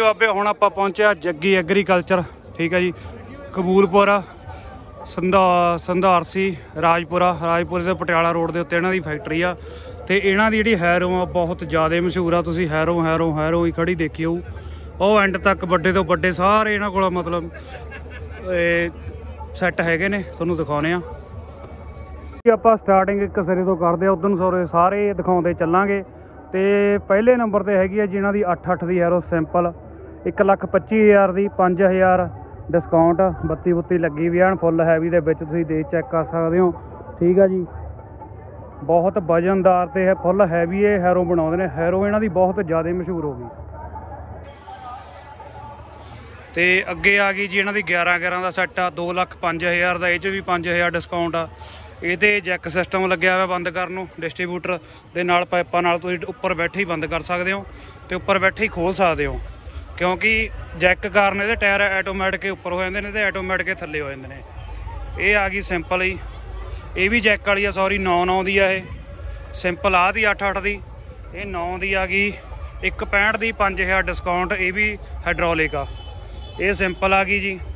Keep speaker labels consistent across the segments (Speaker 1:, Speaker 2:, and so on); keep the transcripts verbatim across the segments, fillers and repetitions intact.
Speaker 1: बाबे हुण आपां पहुंचे जग्गी एग्रीकल्चर, ठीक है जी, कबूलपुर संधा संधारसी राजपुरा राजपुरे से पटियाला रोड के उत्ते इन्हां दी फैक्ट्री आ। ते इन्हां दी जिहड़ी हैरो आ बहुत ज़्यादा मशहूर आ। तुसीं हैरो हैरो हैरो ही खड़ी देखी होऊ, ਉਹ एंड तक ਵੱਡੇ ਤੋਂ ਵੱਡੇ ਸਾਰੇ ਇਹਨਾਂ ਕੋਲ मतलब सैट हैगे ने, ਤੁਹਾਨੂੰ ਦਿਖਾਉਂਦੇ ਆ। ਆਪਾਂ ਸਟਾਰਟਿੰਗ ਇੱਕ ਸਿਰੇ ਤੋਂ ਕਰਦੇ ਆ, ਉਦੋਂ ਸਾਰੇ ਸਾਰੇ ਦਿਖਾਉਂਦੇ ਚੱਲਾਂਗੇ। ਤੇ ਪਹਿਲੇ ਨੰਬਰ ਤੇ ਹੈਗੀ ਆ ਜਿਨ੍ਹਾਂ ਦੀ ਅੱਠ ਅੱਠ ਦੀ ਹੈਰੋ ਸਿੰਪਲ ਇੱਕ ਲੱਖ ਪੱਚੀ ਹਜ਼ਾਰ ਦੀ, ਪੰਜ ਹਜ਼ਾਰ ਡਿਸਕਾਊਂਟ, ਬੱਤੀ ਬੁੱਤੀ ਲੱਗੀ ਵੀ ਐਨ ਫੁੱਲ ਹੈਵੀ ਦੇ ਵਿੱਚ, ਤੁਸੀਂ ਦੇਖ ਚੈੱਕ ਕਰ ਸਕਦੇ ਹੋ, ਠੀਕ ਆ ਜੀ। ਬਹੁਤ ਵਜਨਦਾਰ ਤੇ ਹੈ ਫੁੱਲ हैवी ਇਹ हैरो ਬਣਾਉਂਦੇ ਨੇ। हैरो ਇਹਨਾਂ ਦੀ ਬਹੁਤ ਜ਼ਿਆਦਾ ਮਸ਼ਹੂਰ ਹੋ ਗਈ। ਤੇ ਅੱਗੇ ਆ ਗਈ ਜੀ ਇਹਨਾਂ ਦੀ ਗਿਆਰਾਂ ਗਿਆਰਾਂ ਦਾ ਸੈੱਟ ਆ, ਦੋ ਲੱਖ ਪੰਜ ਹਜ਼ਾਰ ਦਾ, ਇਹ 'ਚ ਵੀ ਪੰਜ ਹਜ਼ਾਰ ਡਿਸਕਾਊਂਟ ਆ। ਇਹਦੇ ਜੈਕ ਸਿਸਟਮ ਲੱਗਿਆ ਹੋਇਆ ਬੰਦ ਕਰਨ ਨੂੰ, ਡਿਸਟਰੀਬਿਊਟਰ ਦੇ ਨਾਲ ਪਾਈਪਾਂ ਨਾਲ ਤੁਸੀਂ ਉੱਪਰ ਬੈਠੇ ਹੀ ਬੰਦ ਕਰ ਸਕਦੇ ਹੋ ਤੇ ਉੱਪਰ ਬੈਠੇ ਹੀ ਖੋਲ੍ਹ ਸਕਦੇ ਹੋ, ਕਿਉਂਕਿ ਜੈਕ ਕਾਰਨ ਇਹਦੇ ਟਾਇਰ ਆਟੋਮੈਟਿਕ ਉੱਪਰ ਹੋ ਜਾਂਦੇ ਨੇ ਤੇ ਆਟੋਮੈਟਿਕ ਥੱਲੇ ਹੋ ਜਾਂਦੇ ਨੇ। ਇਹ ਆ ਗਈ ਸਿੰਪਲ ਹੀ, ਇਹ ਵੀ ਜੈਕ ਵਾਲੀ ਆ, ਸੌਰੀ ਨੌ ਨੌ ਦੀ ਆ। ਇਹ ਸਿੰਪਲ ਆ ਦੀ ਅੱਠ ਅੱਠ ਦੀ, ਇਹ ਨੌ ਦੀ ਆ ਗਈ, ਇੱਕ ਪੈਂਹਠ ਦੀ, ਪੰਜ ਹਜ਼ਾਰ ਡਿਸਕਾਊਂਟ। ਇਹ ਵੀ ਹਾਈਡ੍ਰੋਲਿਕ ਆ। ਇਹ ਸਿੰਪਲ ਆ ਗਈ ਜੀ।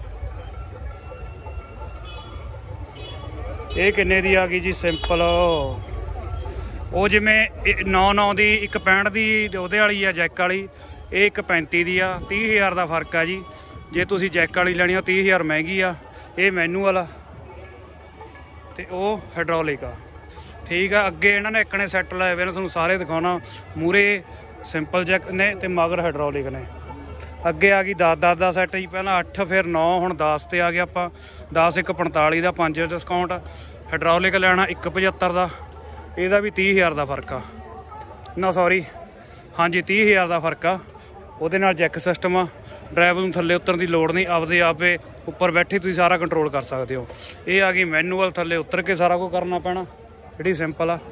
Speaker 1: ਇਹ ਕਿੰਨੇ ਦੀ ਆ ਗਈ ਜੀ ਸਿੰਪਲ? ਉਹ ਜਿਵੇਂ ਨੌ ਨੌ ਦੀ ਇੱਕ ਪੈਂਹਠ ਦੀ ਉਹਦੇ ਵਾਲੀ ਆ ਜੈਕ ਵਾਲੀ, ਇਹ ਇੱਕ ਪੈਂਤੀ ਦੀ ਆ, ਤੀਹ ਹਜ਼ਾਰ ਦਾ ਫਰਕ ਆ ਜੀ। ਜੇ ਤੁਸੀਂ ਜੈਕ ਵਾਲੀ ਲੈਣੀ ਆ ਤੀਹ ਹਜ਼ਾਰ ਮਹਿੰਗੀ ਆ। ਇਹ ਮੈਨੂਅਲ ਆ ਤੇ ਉਹ ਹਾਈਡ੍ਰੋਲਿਕ ਆ, ਠੀਕ ਆ। ਅੱਗੇ ਇਹਨਾਂ ਨੇ ਇੱਕ ਨੇ ਸੈੱਟ ਲਾਏ ਹੋਏ ਨੇ, ਤੁਹਾਨੂੰ ਸਾਰੇ ਦਿਖਾਉਣਾ। ਮੂਹਰੇ ਸਿੰਪਲ ਜੈਕ ਨੇ ਤੇ ਮਗਰ ਹਾਈਡ੍ਰੋਲਿਕ ਨੇ। ਅੱਗੇ ਆ ਗਈ ਦਸ ਦਸ ਦਾ ਸੈੱਟ ਜੀ, ਪਹਿਲਾਂ ਅੱਠ ਫਿਰ ਨੌ, ਹੁਣ ਦਸ ਤੇ ਆ ਗਿਆ ਆਪਾਂ। ਦਸ ਇੱਕ ਪੰਤਾਲੀ ਦਾ, ਪੰਜ ਡਿਸਕਾਊਂਟ। ਹਾਈਡ੍ਰੋਲਿਕ ਲੈਣਾ ਇੱਕ ਪਝੱਤਰ ਦਾ, ਇਹਦਾ ਵੀ ਤੀਹ ਹਜ਼ਾਰ ਦਾ ਫਰਕ ਆ ਨਾ, ਸੌਰੀ ਹਾਂਜੀ ਤੀਹ ਹਜ਼ਾਰ ਦਾ ਫਰਕ ਆ। ਉਹਦੇ ਨਾਲ ਜੈਕ ਸਿਸਟਮ ਆ, ਡਰਾਈਵਰ ਨੂੰ ਥੱਲੇ ਉਤਰਨ ਦੀ ਲੋੜ ਨਹੀਂ, ਆਪਦੇ ਆਪੇ ਉੱਪਰ ਬੈਠੇ ਤੁਸੀਂ ਸਾਰਾ ਕੰਟਰੋਲ ਕਰ ਸਕਦੇ ਹੋ। ਇਹ ਆ ਗਈ ਮੈਨੂਅਲ, ਥੱਲੇ ਉਤਰ ਕੇ ਸਾਰਾ ਕੁਝ ਕਰਨਾ ਪੈਣਾ, ਜਿਹੜੀ ਸਿੰਪਲ ਆ।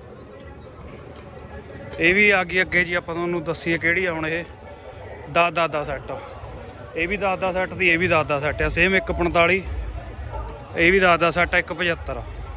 Speaker 1: ਇਹ ਵੀ ਆ ਗਈ ਅੱਗੇ ਜੀ, ਆਪਾਂ ਤੁਹਾਨੂੰ ਦੱਸੀਏ ਕਿਹੜੀ ਆ ਹੁਣ। ਇਹ ਦਸ ਦਸ ਦਾ ਸੈੱਟ, ਇਹ ਵੀ ਦਸ ਦਾ ਸੈੱਟ ਦੀ, ਇਹ ਵੀ ਦਸ ਦਾ ਸੈੱਟ ਆ, ਸੇਮ ਇੱਕ ਪੰਤਾਲੀ। ਇਹ ਵੀ ਦਸ ਦਾ ਸੈੱਟ ਆ, ਇੱਕ ਪਝੱਤਰ।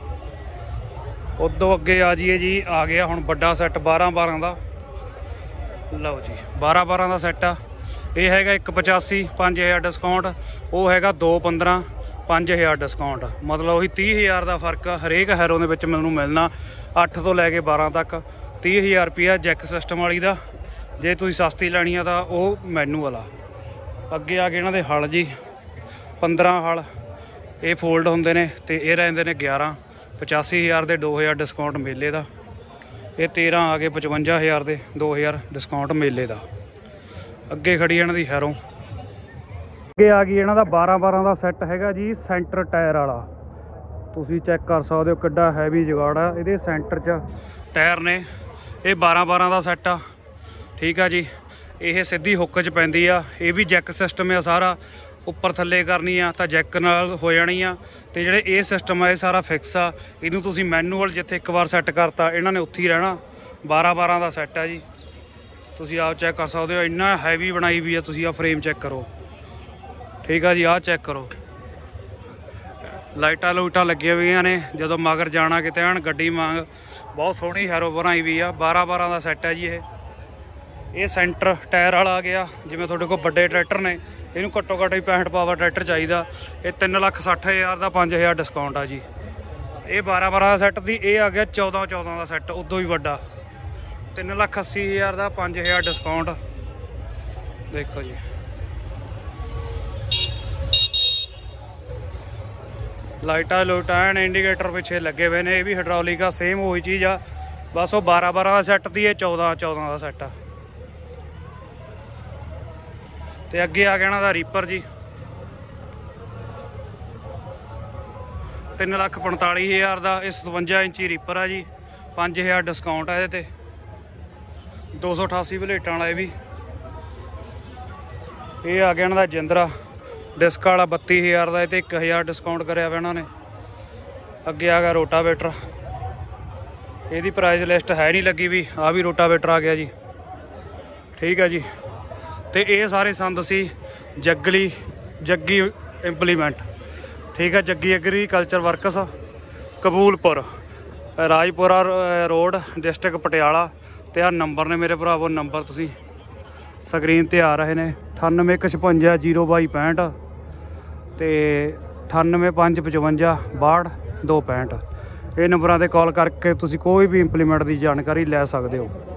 Speaker 1: ਉਦੋਂ ਅੱਗੇ ਆ ਜਾਈਏ ਜੀ, ਆ ਗਿਆ ਹੁਣ ਵੱਡਾ ਸੈੱਟ ਬਾਰਾਂ ਬਾਰਾਂ ਦਾ। ਲਓ ਜੀ ਬਾਰਾਂ ਬਾਰਾਂ ਦਾ ਸੈੱਟ ਆ। ਇਹ ਹੈਗਾ ਇੱਕ ਪਚਾਸੀ, ਪੰਜ ਹਜ਼ਾਰ ਡਿਸਕਾਊਂਟ। ਉਹ ਹੈਗਾ ਦੋ ਪੰਦਰਾਂ, ਪੰਜ ਹਜ਼ਾਰ ਡਿਸਕਾਊਂਟ। ਮਤਲਬ ਉਹੀ ਤੀਹ ਹਜ਼ਾਰ ਦਾ ਫਰਕ ਆ ਹਰੇਕ ਹੈਰੋ ਦੇ ਵਿੱਚ ਮੈਨੂੰ ਮਿਲਣਾ, ਅੱਠ ਤੋਂ ਲੈ ਕੇ ਬਾਰਾਂ ਤੱਕ। ਤੀਹ ਹਜ਼ਾਰ ਰੁਪਈਆ ਜੈਕ ਸਿਸਟਮ ਵਾਲੀ ਦਾ। ਜੇ ਤੁਸੀਂ ਸਸਤੀ ਲੈਣੀ ਆ ਤਾਂ ਉਹ ਮੈਨੂਅਲ ਆ। ਅੱਗੇ ਆ ਗਏ ਇਹਨਾਂ ਦੇ ਹਲ ਜੀ, ਪੰਦਰਾਂ ਹਲ। ਇਹ ਫੋਲਡ ਹੁੰਦੇ ਨੇ ਤੇ ਇਹ ਰਹਿੰਦੇ ਨੇ ਗਿਆਰਾਂ, ਪਚਾਸੀ ਹਜ਼ਾਰ ਦੇ, ਦੋ ਹਜ਼ਾਰ ਡਿਸਕਾਊਂਟ ਮੇਲੇ ਦਾ। ਇਹ ਤੇਰਾਂ ਆ ਗਏ ਪਚਵੰਜਾ ਹਜ਼ਾਰ ਦੇ, ਦੋ ਹਜ਼ਾਰ ਡਿਸਕਾਊਂਟ ਮੇਲੇ ਦਾ। ਅੱਗੇ ਖੜੀ ਇਹਨਾਂ ਦੀ ਹੈਰੋ। ਅੱਗੇ ਆ ਗਈ ਇਹਨਾਂ ਦਾ ਬਾਰਾਂ ਬਾਰਾਂ ਦਾ ਸੈੱਟ ਹੈਗਾ ਜੀ, ਸੈਂਟਰ ਟਾਇਰ ਵਾਲਾ। ਤੁਸੀਂ ਚੈੱਕ ਕਰ ਸਕਦੇ ਹੋ ਕਿੱਡਾ ਹੈਵੀ ਜੁਗਾੜ ਆ। ਇਹਦੇ ਸੈਂਟਰ 'ਚ ਟਾਇਰ ਨੇ। ਇਹ ਬਾਰਾਂ ਬਾਰਾਂ ਦਾ ਸੈੱਟ ਆ, ਠੀਕ ਆ ਜੀ। ਇਹ ਸਿੱਧੀ ਹੁੱਕ 'ਚ ਪੈਂਦੀ ਆ। ਇਹ ਵੀ ਜੈਕ ਸਿਸਟਮ ਆ ਸਾਰਾ, ਉੱਪਰ ਥੱਲੇ ਕਰਨੀ ਆ ਤਾਂ ਜੈਕ ਨਾਲ ਹੋ ਜਾਣੀ ਆ। ਤੇ ਜਿਹੜੇ ਇਹ ਸਿਸਟਮ ਆ ਇਹ ਸਾਰਾ ਫਿਕਸ ਆ। ਇਹਨੂੰ ਤੁਸੀਂ ਮੈਨੂਅਲ ਜਿੱਥੇ ਇੱਕ ਵਾਰ ਸੈੱਟ ਕਰਤਾ ਇਹਨਾਂ ਨੇ ਉੱਥੇ ਹੀ ਰਹਿਣਾ। ਬਾਰਾਂ ਬਾਰਾਂ ਦਾ ਸੈੱਟ ਆ ਜੀ, ਤੁਸੀਂ ਆਪ ਚੈੱਕ ਕਰ ਸਕਦੇ ਹੋ। ਇੰਨਾ ਹੈਵੀ ਬਣਾਈ ਵੀ ਆ, ਤੁਸੀਂ ਆਹ ਫਰੇਮ ਚੈੱਕ ਕਰੋ, ਠੀਕ ਆ ਜੀ। ਆਹ ਚੈੱਕ ਕਰੋ, ਲਾਈਟਾਂ ਲੂਟਾਂ ਲੱਗੀਆਂ ਹੋਈਆਂ ਨੇ। ਜਦੋਂ ਮਗਰ ਜਾਣਾ ਕਿਤੇ ਐਨ ਗੱਡੀ ਵਾਂਗ ਬਹੁਤ ਸੋਹਣੀ ਹੈਰੋ ਬਣਾਈ ਵੀ ਆ। ਬਾਰਾਂ ਬਾਰਾਂ ਦਾ ਸੈੱਟ ਹੈ ਜੀ। ਇਹ ਇਹ ਸੈਂਟਰ ਟਾਇਰ ਵਾਲਾ ਆ ਗਿਆ। ਜਿਵੇਂ ਤੁਹਾਡੇ ਕੋਲ ਵੱਡੇ ਟਰੈਕਟਰ ਨੇ, ਇਹਨੂੰ ਘੱਟੋ ਘੱਟ ਹੀ ਪੈਂਹਠ ਪਾਵਰ ਟਰੈਕਟਰ ਚਾਹੀਦਾ। ਇਹ ਤਿੰਨ ਲੱਖ ਸੱਠ ਹਜ਼ਾਰ ਦਾ, ਪੰਜ ਹਜ਼ਾਰ ਡਿਸਕਾਊਂਟ ਆ ਜੀ। ਇਹ ਬਾਰਾਂ ਬਾਰਾਂ ਦਾ ਸੈੱਟ ਦੀ। ਇਹ ਆ ਗਿਆ ਚੌਦਾਂ ਚੌਦਾਂ ਦਾ ਸੈੱਟ, ਉਦੋਂ ਵੀ ਵੱਡਾ, ਤਿੰਨ ਲੱਖ ਅੱਸੀ ਹਜ਼ਾਰ ਦਾ, ਪੰਜ ਹਜ਼ਾਰ ਡਿਸਕਾਊਂਟ। ਦੇਖੋ ਜੀ ਲਾਈਟਾਂ ਲੂਟਾਂ ਐਨ ਇੰਡੀਕੇਟਰ ਪਿੱਛੇ ਲੱਗੇ ਹੋਏ ਨੇ। ਇਹ ਵੀ ਹਾਈਡ੍ਰੋਲਿਕ ਆ, ਸੇਮ ਉਹੀ ਚੀਜ਼ ਆ, ਬਸ ਉਹ ਬਾਰਾਂ ਬਾਰਾਂ ਦਾ ਸੈੱਟ ਦੀ, ਇਹ ਚੌਦਾਂ ਚੌਦਾਂ ਦਾ ਸੈੱਟ ਆ। ਤੇ ਅੱਗੇ ਆ ਗਿਆ ਇਹਨਾਂ ਦਾ ਰੀਪਰ ਜੀ, ਤਿੰਨ ਲੱਖ ਪੰਤਾਲੀ ਹਜ਼ਾਰ ਦਾ। ਇਹ ਸਤਵੰਜਾ ਇੰਚੀ ਰੀਪਰ ਆ ਜੀ, ਪੰਜ ਹਜ਼ਾਰ ਡਿਸਕਾਊਂਟ ਆ ਇਹਦੇ ਤੇ। ਦੋ ਸੌ ਅਠਾਸੀ ਬਲੇਟਾਂ ਵਾਲਾ ਇਹ ਵੀ। ਇਹ ਆ ਗਿਆ ਇਹਨਾਂ ਦਾ ਜਿੰਦਰਾ ਡਿਸਕ ਵਾਲਾ, ਬੱਤੀ ਹਜ਼ਾਰ ਦਾ। ਇਹ ਤੇ ਇੱਕ ਹਜ਼ਾਰ ਡਿਸਕਾਊਂਟ ਕਰਿਆ ਵਾ ਇਹਨਾਂ ਨੇ। ਅੱਗੇ ਆ ਗਿਆ ਰੋਟਾਵੇਟਰ। ਇਹਦੀ ਪ੍ਰਾਈਸ ਲਿਸਟ ਹੈ ਨਹੀਂ ਲੱਗੀ ਵੀ, ਆ ਵੀ ਰੋਟਾਵੇਟਰ ਆ ਗਿਆ ਜੀ, ਠੀਕ ਹੈ ਜੀ। ਤੇ ਇਹ ਸਾਰੇ ਸੰਦ ਸੀ ਜੱਗਲੀ ਜੱਗੀ ਇੰਪਲੀਮੈਂਟ, ठीक है। Jaggi agriculture works Kabulpur Rajpura road district Patiala. तो आ नंबर ने मेरे भरावो, नंबर तुसी ਸਕਰੀਨ ਤੇ ਆ ਰਹੇ ਨੇ। ਅਠਾਨਵੇਂ ਇੱਕ ਛਪੰਜਾ ਜੀਰੋ ਬਾਈ ਪੈਂਹਠ ਤੇ ਅਠਾਨਵੇਂ ਪੰਜ ਪਚਵੰਜਾ ਬਾਹਠ ਦੋ ਪੈਂਹਠ। ਇਹ ਨੰਬਰਾਂ 'ਤੇ ਕਾਲ ਕਰਕੇ ਤੁਸੀਂ ਕੋਈ ਵੀ ਇੰਪਲੀਮੈਂਟ ਦੀ ਜਾਣਕਾਰੀ ਲੈ ਸਕਦੇ ਹੋ।